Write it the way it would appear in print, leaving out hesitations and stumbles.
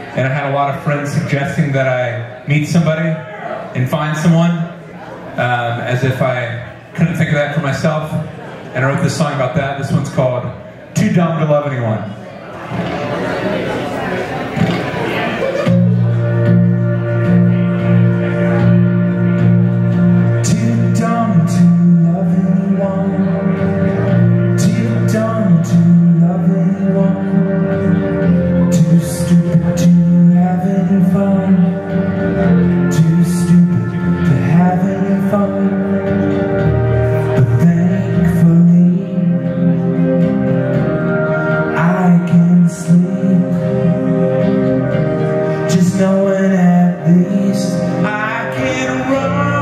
and I had a lot of friends suggesting that I meet somebody and find someone, as if I couldn't think of that for myself, and I wrote this song about that. This one's called Too Dumb to Love Anyone. Just knowing at least I can run.